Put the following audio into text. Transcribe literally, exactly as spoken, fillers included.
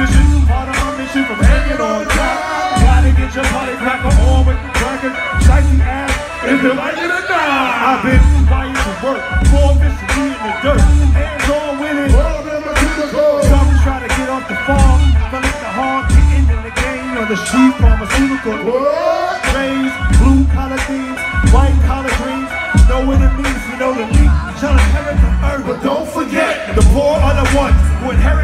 position, part of my mission from hanging on top. Gotta get your body cracker on with the cracker, spicy ass, if you like it or not. I've been fighting to work, more viciously in the dirt, hands on with it. Some try to get off the farm, fell in the hard, getting in the game on the street pharmaceutical. Raised, blue collar thieves, white collar dreams, know what it means, you know the meat, shall inherit the earth. But don't forget, the poor are the ones who inherit